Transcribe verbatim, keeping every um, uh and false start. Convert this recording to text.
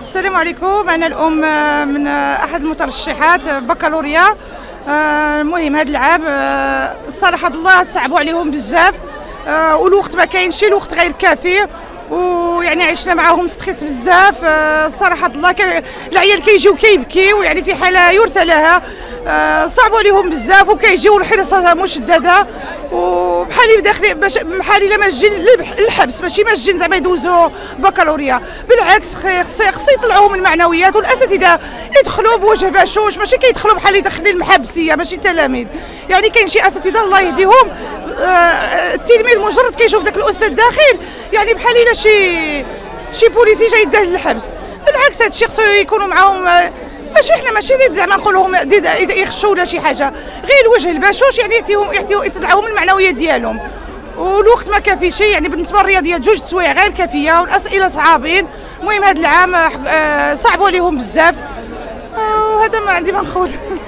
السلام عليكم. أنا الأم من أحد المترشحات بكالوريا. المهم هذا العام صراحة الله صعبوا عليهم بزاف، والوقت ما كاينش، الوقت غير كافي، ويعني عشنا معاهم ستريس بزاف. صراحة الله العيال كيجيو كيبكيو، يعني في حالة يرثى لها. صعبوا عليهم بزاف وكيجيو الحرصة مشددة، وبحالي داخلين بحالي الا ماجين للحبس، ماشي ماجين زعما يدوزوا بكالوريا. بالعكس خص يطلعوهم المعنويات، والاساتذه يدخلوا بوجه بشوش، ماشي كيدخلوا بحال اللي داخلين المحبسيه، ماشي التلاميذ. يعني كاين شي اساتذه الله يهديهم، التلميذ مجرد كيشوف داك الاستاذ داخل يعني بحال الا شي شي بوليسي جاي يدار للحبس. بالعكس هادشي خصو يكونوا معاهم، ماشي حنا ماشي زعما نقولوا لهم يخشوا ولا شي حاجه، غير الوجه البشوش، يعني يعطيهم يعطيو يطلعوهم المعنويات ديالهم. والوقت ما كافيش، يعني بالنسبه للرياضيات جوج سوايع غير كافيه، والاسئله صعابين. المهم هذا العام صعبوا عليهم بزاف، وهذا ما عندي ما نقول.